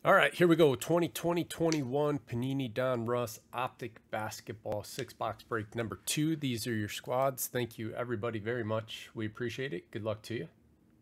All right, here we go. 2020-21 Panini Donruss Optic Basketball 6-box break number 2. These are your squads. Thank you, everybody, very much. We appreciate it. Good luck to you.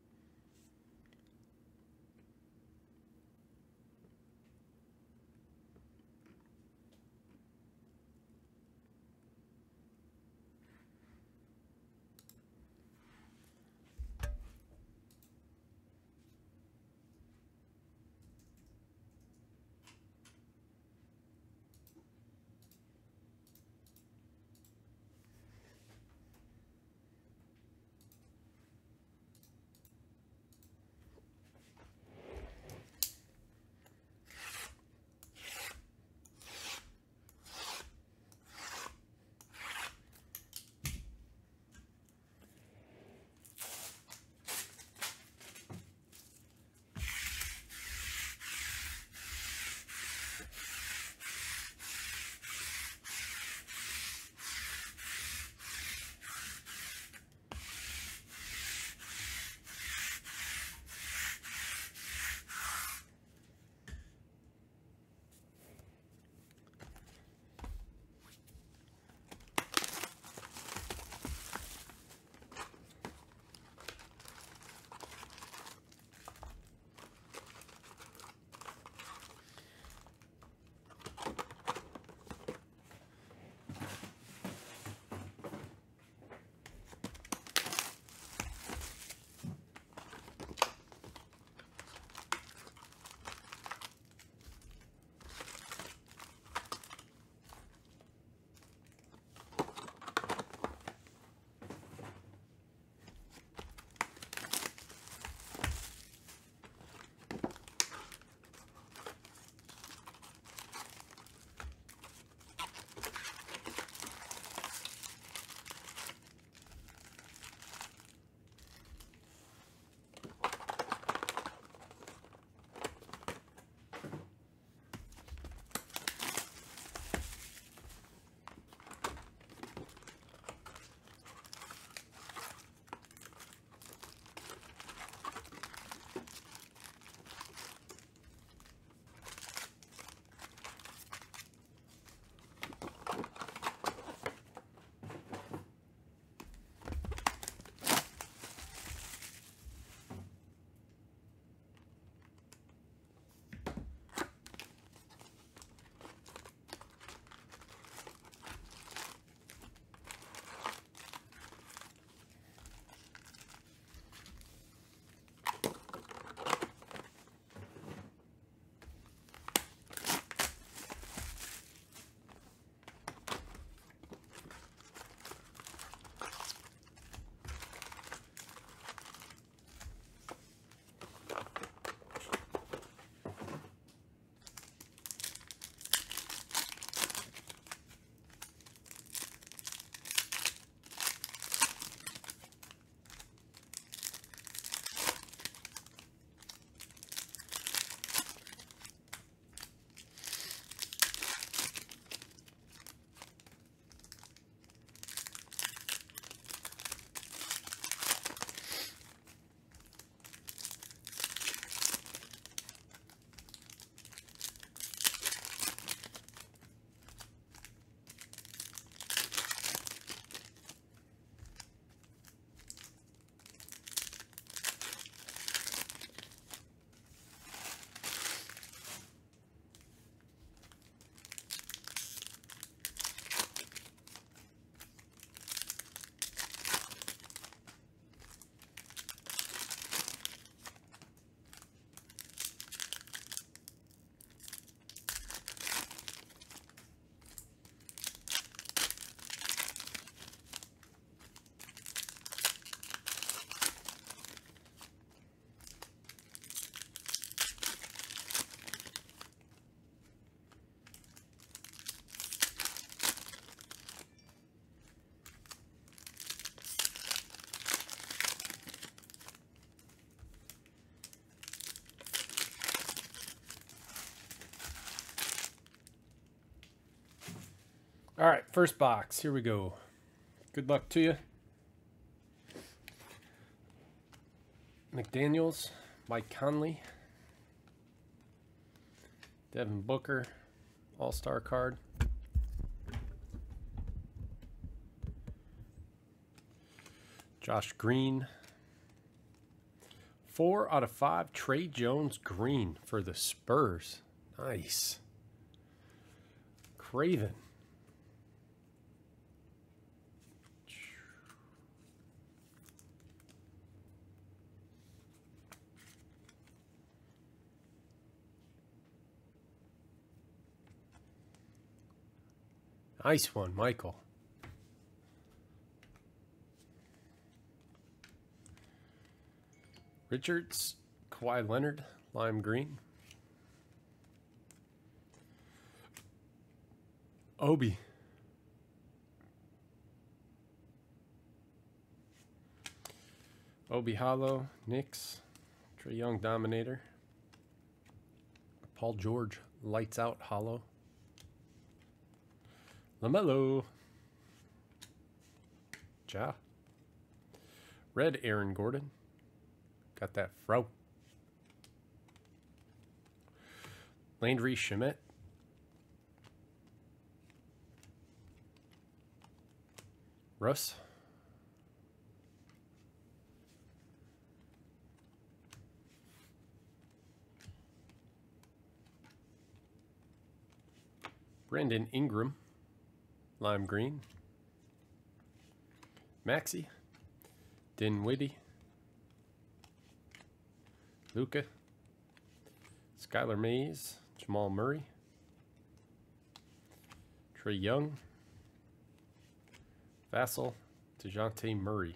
All right, first box. Here we go. Good luck to you. McDaniels, Mike Conley, Devin Booker, All-Star card. Josh Green. 4 out of 5. Trey Jones green for the Spurs. Nice. Craven. Nice one, Michael. Richards, Kawhi Leonard, lime green. Obi. Obi Hollow, Knicks, Trae Young Dominator. Paul George, Lights Out Hollow. LaMelo. Ja. Red Aaron Gordon. Got that fro. Landry Shamet. Russ. Brandon Ingram. Lime green. Maxey. Dinwiddie. Luka. Skylar Mays. Jamal Murray. Trae Young. Vassell. DeJounte Murray.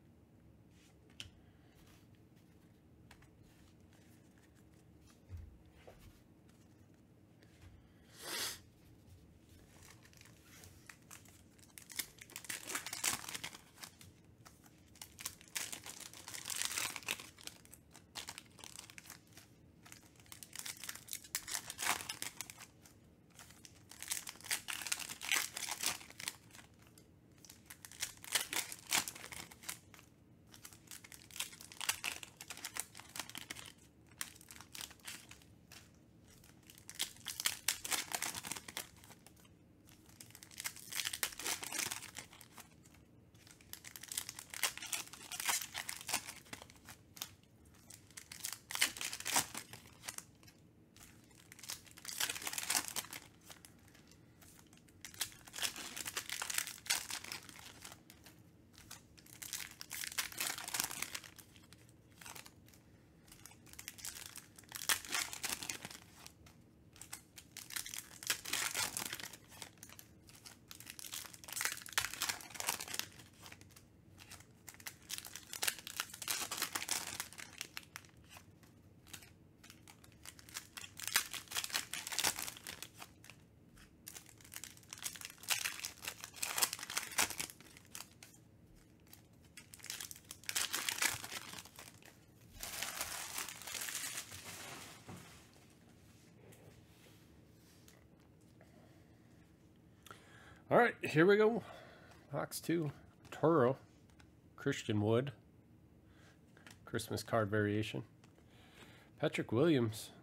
All right, here we go. Box 2. Toro. Christian Wood. Christmas card variation. Patrick Williams.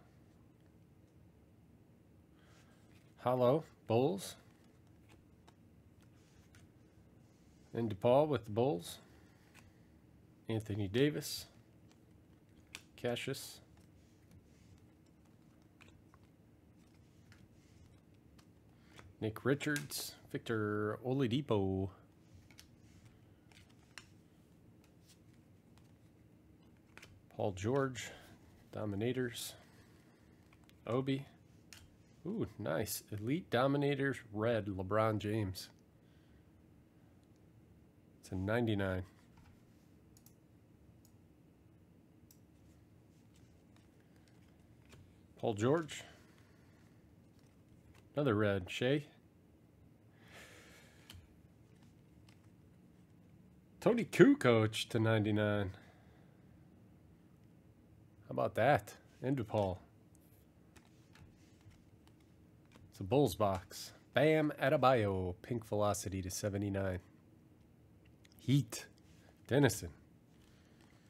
Hollow. Bulls. And DePaul with the Bulls. Anthony Davis. Cassius. Nick Richards. Victor Oladipo. Paul George. Dominators. Obi. Ooh, nice. Elite Dominators red. LeBron James. It's a 99. Paul George. Another red. Shea. Tony Kukoc to 99. How about that? And DePaul. It's a Bulls box. Bam Adebayo. Pink Velocity to 79. Heat. Dennison.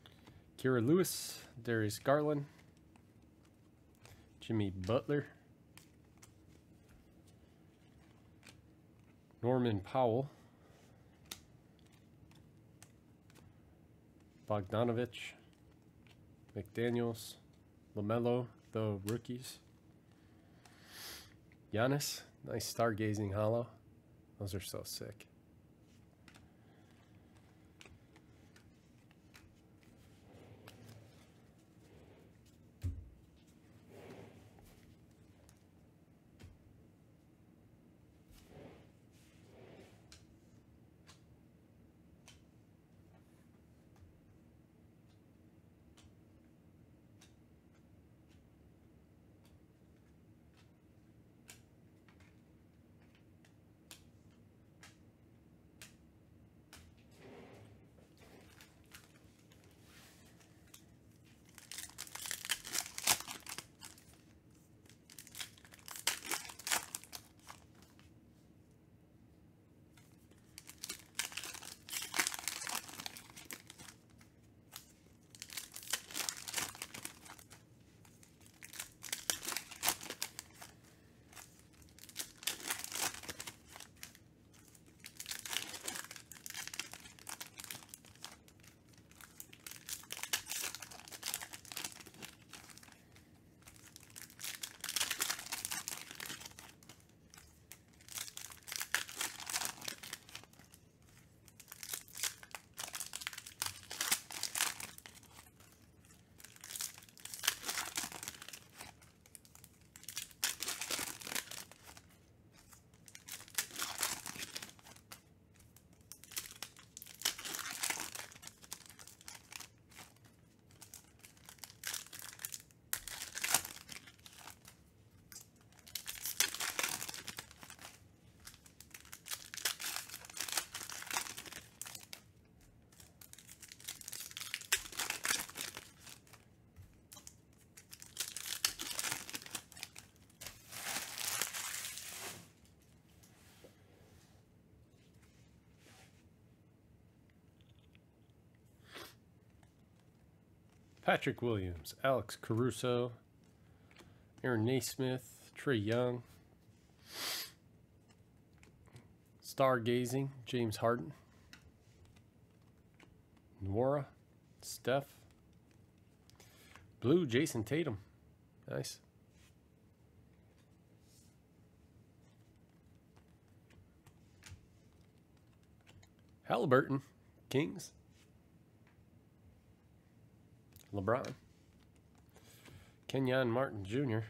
Kira Lewis. Darius Garland. Jimmy Butler. Norman Powell. Bogdanovich. McDaniels. LaMelo, the rookies. Giannis. Nice stargazing hollow. Those are so sick. Patrick Williams, Alex Caruso, Aaron Naismith, Trey Young, Stargazing, James Harden, Nwora, Steph, Blue, Jason Tatum, nice. Halliburton, Kings. LeBron. Kenyon Martin Jr.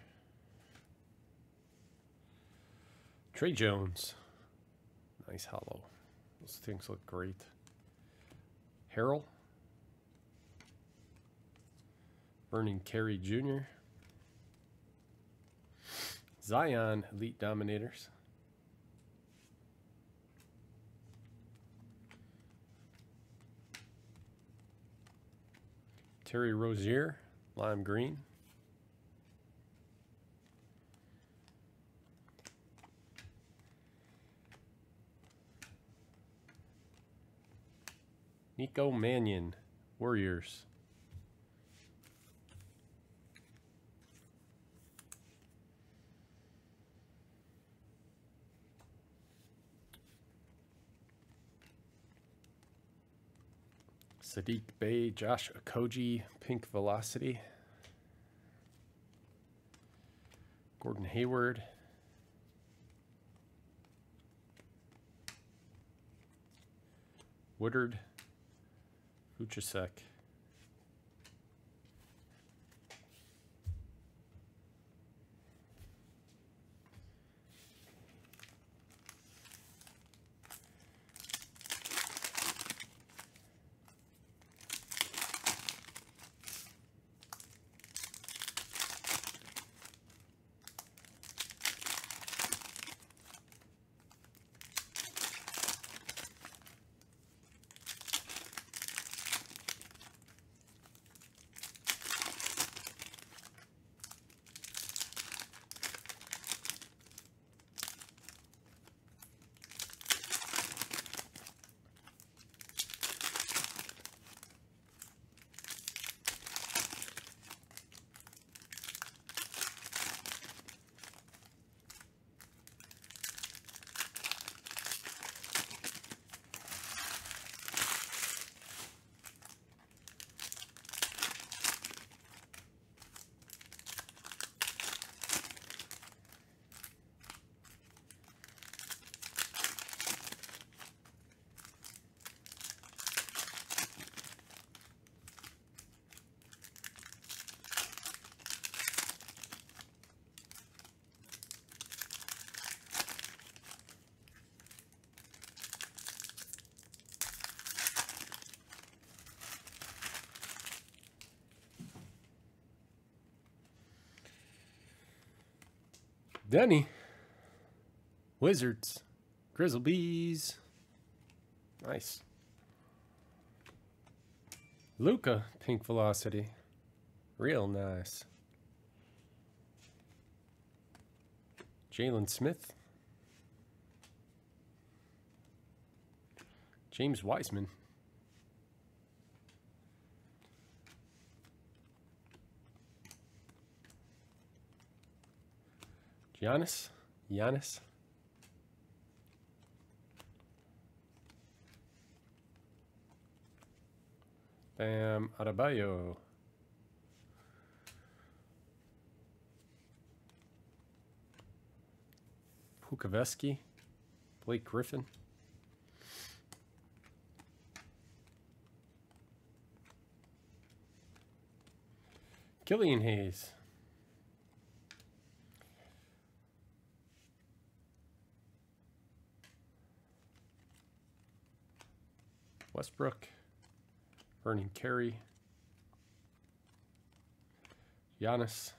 Trey Jones. Nice hollow. Those things look great. Harrell. Vernon Carey Jr. Zion Elite Dominators. Terry Rozier, lime green. Nico Mannion, Warriors. Sadiq Bey, Josh Okogie, Pink Velocity. Gordon Hayward. Woodard. Vucasek. Denny. Wizards. Grizzle Bees. Nice. Luca, Pink Velocity. Real nice. Jalen Smith. James Wiseman. Giannis. Bam Adebayo. Pukaveski. Blake Griffin. Killian Hayes. Westbrook. Vernon Carey. Giannis.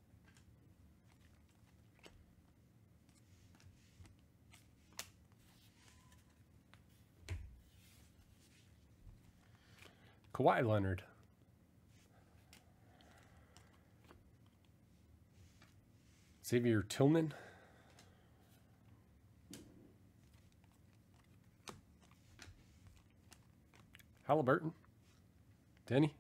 Kawhi Leonard. Xavier Tillman. Halliburton. Denny.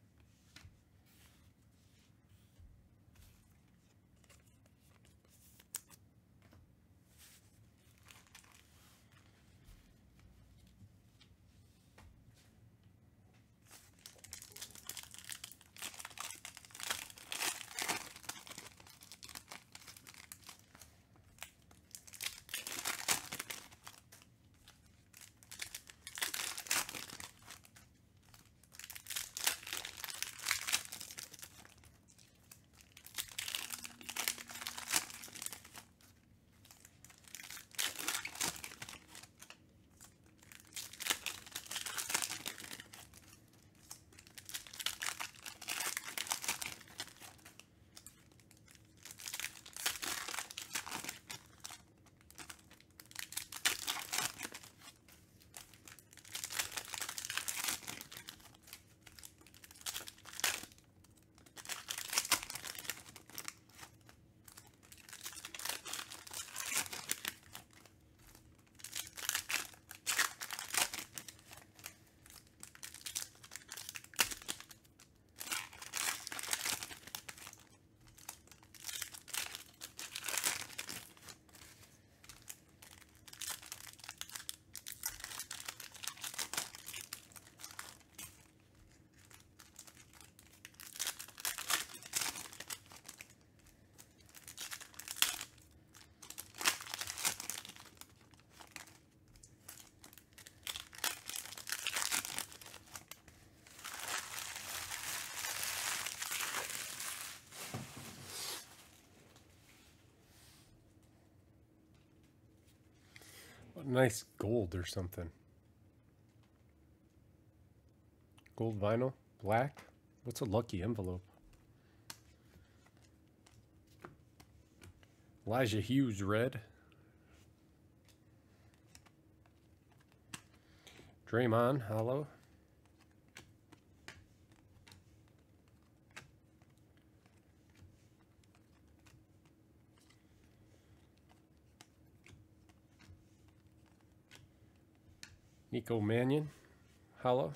Nice gold or something. Gold vinyl. Black. What's a lucky envelope? Elijah Hughes red. Draymond hollow. Nico Mannion, hollow.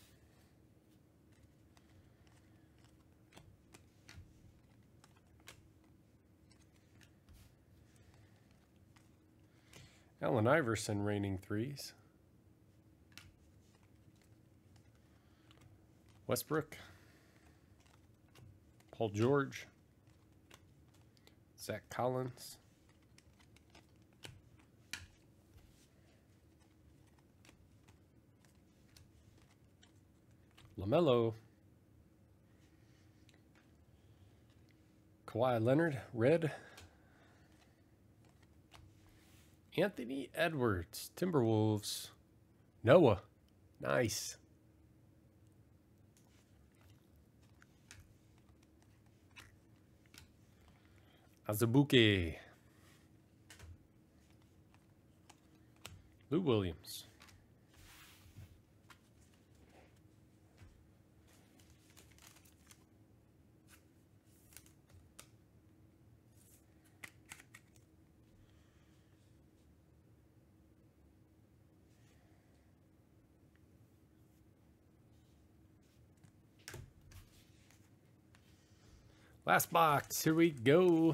Allen Iverson raining threes. Westbrook. Paul George. Zach Collins. LaMelo. Kawhi Leonard, red. Anthony Edwards, Timberwolves. Noah, nice. Azubuike. Lou Williams. Last box, here we go.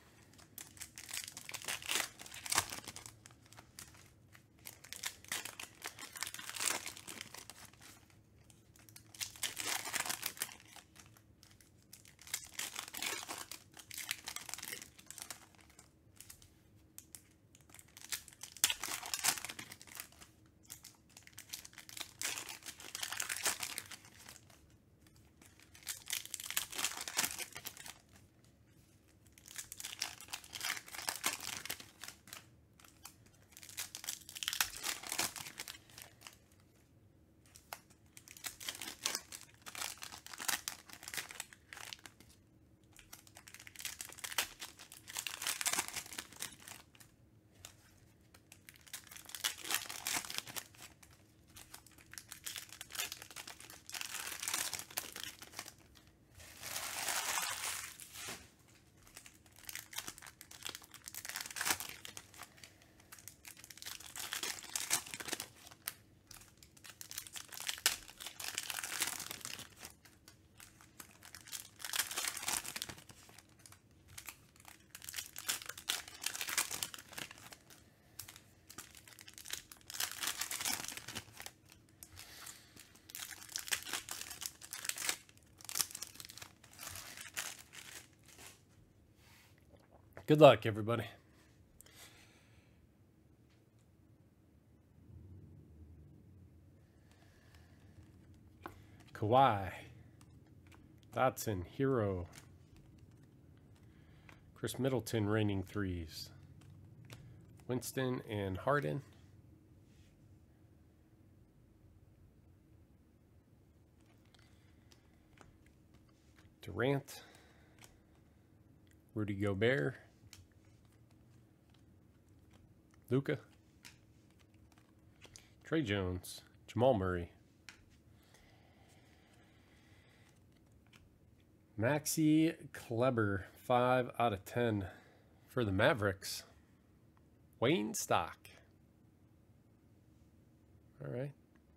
Good luck, everybody. Kawhi, Dotson, Hero, Chris Middleton, raining threes, Winston and Harden, Durant, Rudy Gobert, Luka, Trey Jones, Jamal Murray, Maxi Kleber, 5 out of 10 for the Mavericks. Wayne Stock. All right.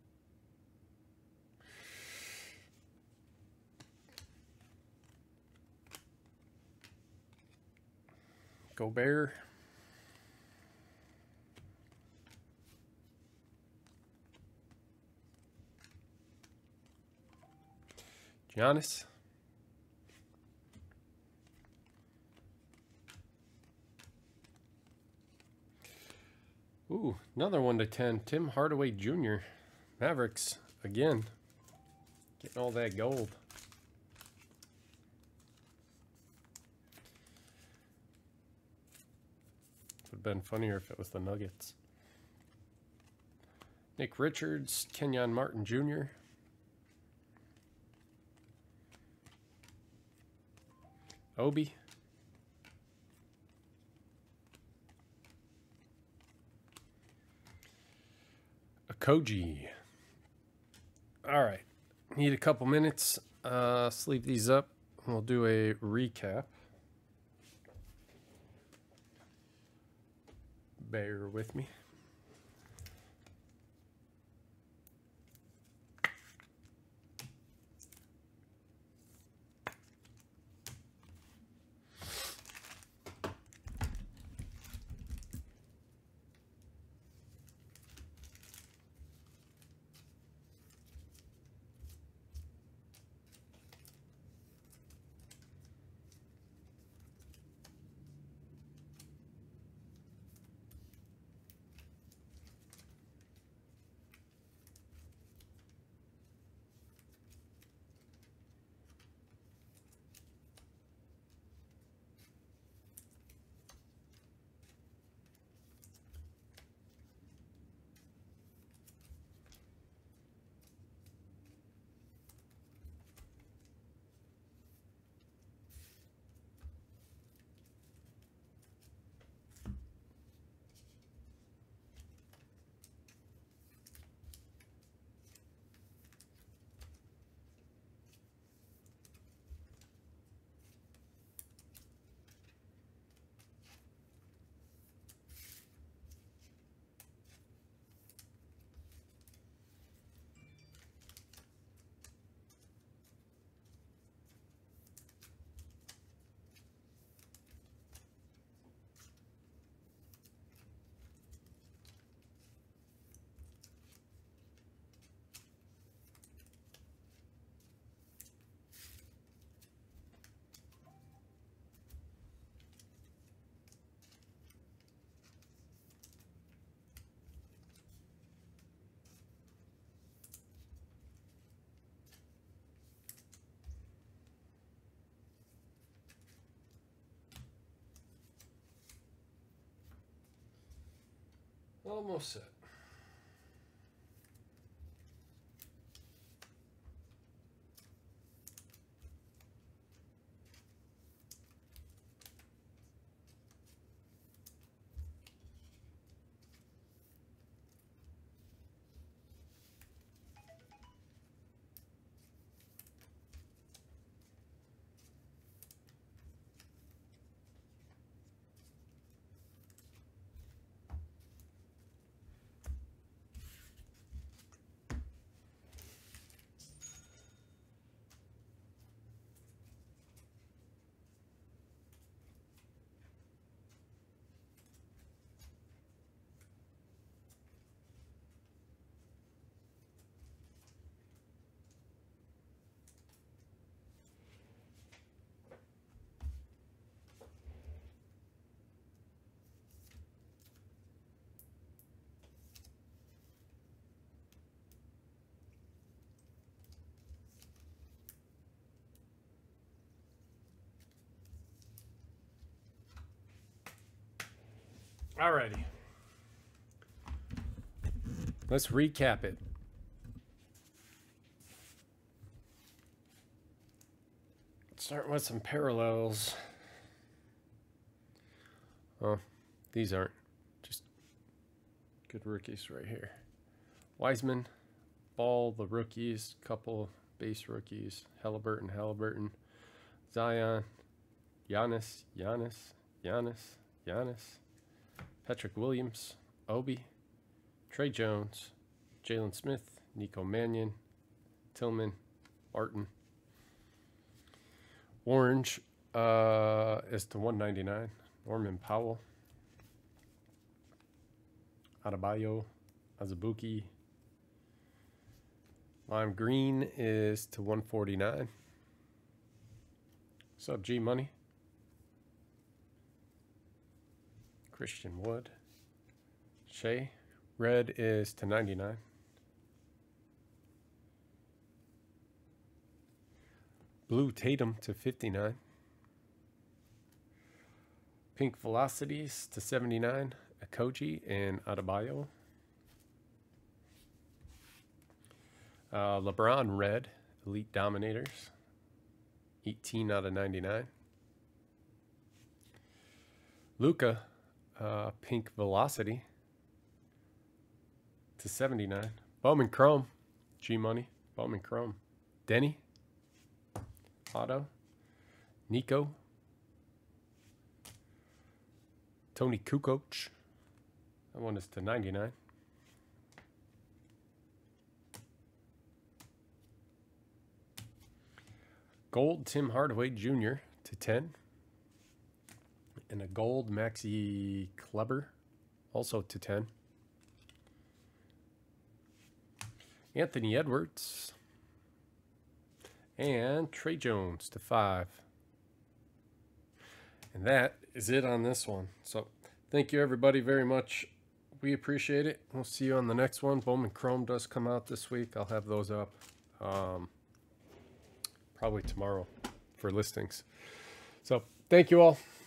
Gobert. Giannis. Ooh, another 1 to 10. Tim Hardaway Jr. Mavericks again. Getting all that gold. Would have been funnier if it was the Nuggets. Nick Richards, Kenyon Martin Jr. Obi. Koji. All right. Need a couple minutes. Sleeve these up. We'll do a recap. Bear with me. Almost set. Alrighty. Let's recap it. Start with some parallels. Oh, these aren't. Just good rookies right here. Wiseman, Ball, the rookies, couple base rookies. Halliburton. Zion, Giannis. Patrick Williams, Obi, Trey Jones, Jalen Smith, Nico Mannion, Tillman, Martin. Orange is to 199. Norman Powell, Adebayo, Azubuike. Lime green is to 149. What's up, G Money? Christian Wood. Shea. Red is to 99. Blue Tatum to 59. Pink Velocities to 79. Akoji and Adebayo. LeBron Red. Elite Dominators. 18 out of 99. Luka. Pink Velocity to 79. Bowman Chrome. G Money. Bowman Chrome. Denny. Auto. Nico. Tony Kukoc. That one is to 99. Gold Tim Hardaway Jr. to 10. And a gold Maxi Kleber, also to 10. Anthony Edwards. And Trey Jones to 5. And that is it on this one. So thank you everybody very much. We appreciate it. We'll see you on the next one. Bowman Chrome does come out this week. I'll have those up probably tomorrow for listings. So thank you all.